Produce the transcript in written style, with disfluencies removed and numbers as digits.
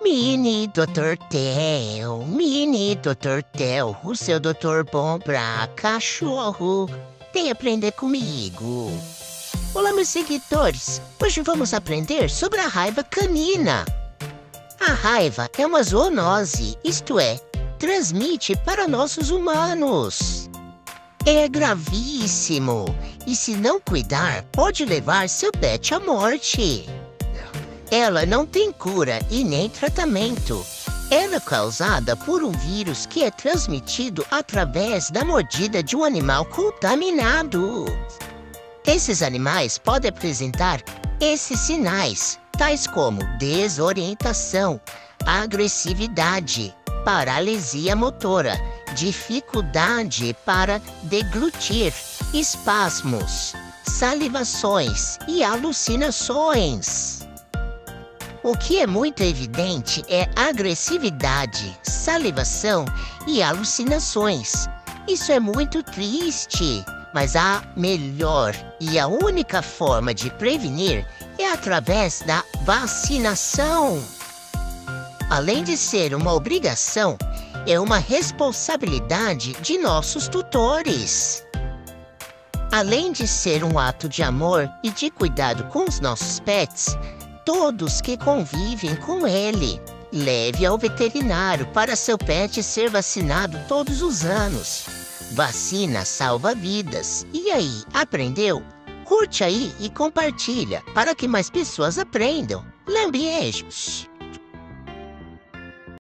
Mini Dr. Theo, o seu doutor bom pra cachorro. Vem aprender comigo. Olá, meus seguidores. Hoje vamos aprender sobre a raiva canina. A raiva é uma zoonose, isto é, transmite para nossos humanos. É gravíssimo e, se não cuidar, pode levar seu pet à morte. Ela não tem cura e nem tratamento. Ela é causada por um vírus que é transmitido através da mordida de um animal contaminado. Esses animais podem apresentar esses sinais, tais como desorientação, agressividade, paralisia motora, dificuldade para deglutir, espasmos, salivações e alucinações. O que é muito evidente é agressividade, salivação e alucinações. Isso é muito triste, mas a melhor e a única forma de prevenir é através da vacinação. Além de ser uma obrigação, é uma responsabilidade de nossos tutores. Além de ser um ato de amor e de cuidado com os nossos pets, todos que convivem com ele, leve ao veterinário para seu pet ser vacinado todos os anos. Vacina salva vidas. E aí, aprendeu? Curte aí e compartilha para que mais pessoas aprendam. Lambiejos!